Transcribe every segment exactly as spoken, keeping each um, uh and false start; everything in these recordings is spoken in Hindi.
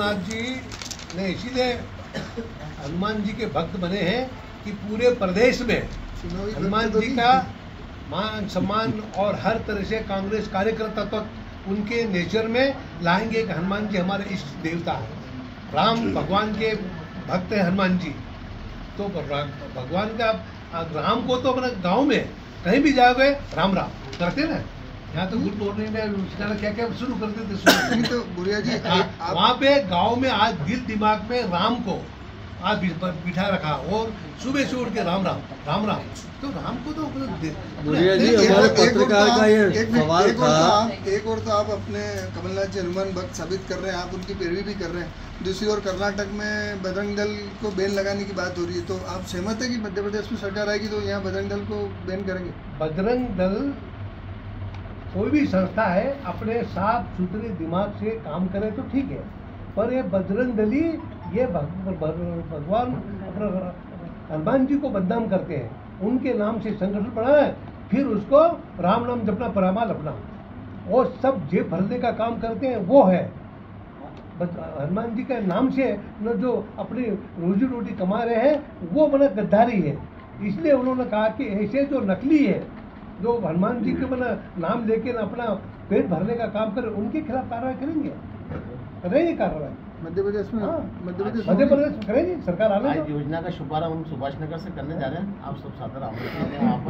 कमलनाथ जी ने इसीलिए हनुमान जी के भक्त बने हैं कि पूरे प्रदेश में हनुमान जी का मान सम्मान और हर तरह से कांग्रेस कार्यकर्ता तक तो उनके नेचर में लाएंगे कि हनुमान जी हमारे इष्ट देवता है, राम भगवान के भक्त हैं हनुमान जी। तो भगवान का राम को तो अपने गांव में कहीं भी जाओगे राम राम करते ना। यहाँ तो गुड मॉर्निंग में क्या क्या शुरू कर देते तो बुढ़िया जी वहाँ पे गांव में आज दिल दिमाग में राम को आज बिठा रखा और सुबह से उठ के राम राम राम राम। तो राम को तो बुढ़िया जी हमारे पत्रकार का ये सवाल था। एक और तो आप अपने कमलनाथ जी हनुमान भक्त साबित कर रहे हैं, आप उनकी पैरवी भी कर रहे हैं, दूसरी ओर कर्नाटक में बजरंग दल को बैन लगाने की बात हो रही है। तो आप सहमत है कि मध्य प्रदेश में सरकार आएगी तो यहाँ बजरंग दल को बैन करेंगे? बजरंग दल कोई भी संस्था है अपने साफ सुथरे दिमाग से काम करे तो ठीक है, पर ये बजरंग दली ये भगवान हनुमान जी को बदनाम करते हैं, उनके नाम से संगठन बनाए फिर उसको राम नाम जपना परामाल अपना और सब जेब भरने का काम करते हैं। वो है हनुमान जी के नाम से न जो अपनी रोजी रोटी कमा रहे हैं वो बना गद्दारी है। इसलिए उन्होंने कहा कि ऐसे जो नकली है जो हनुमान जी के बना नाम लेके अपना पेट भरने का काम करे उनके खिलाफ कार्रवाई करेंगे, करेंगे कार्रवाई मध्य प्रदेश में। मध्य प्रदेश मध्य प्रदेश में करेंगे सरकार। आने आज योजना का शुभारंभ हम सुभाष नगर से करने जा रहे हैं, आप सब सादर आमंत्रित हैं वहाँ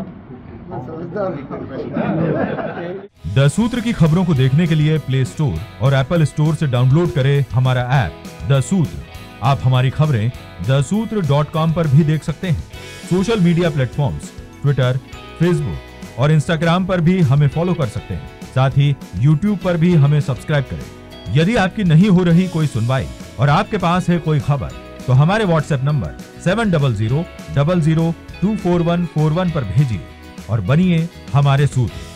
पर। द सूत्र की खबरों को देखने के लिए प्ले स्टोर और एप्पल स्टोर से डाउनलोड करें हमारा ऐप द सूत्र। आप हमारी खबरें द सूत्र डॉट कॉम पर भी देख सकते हैं। Social media platforms Twitter, Facebook और इंस्टाग्राम पर भी हमें फॉलो कर सकते हैं। साथ ही यूट्यूब पर भी हमें सब्सक्राइब करें। यदि आपकी नहीं हो रही कोई सुनवाई और आपके पास है कोई खबर तो हमारे WhatsApp number seven double zero double zero two four one four one पर भेजिए और बनिए हमारे सूत्र।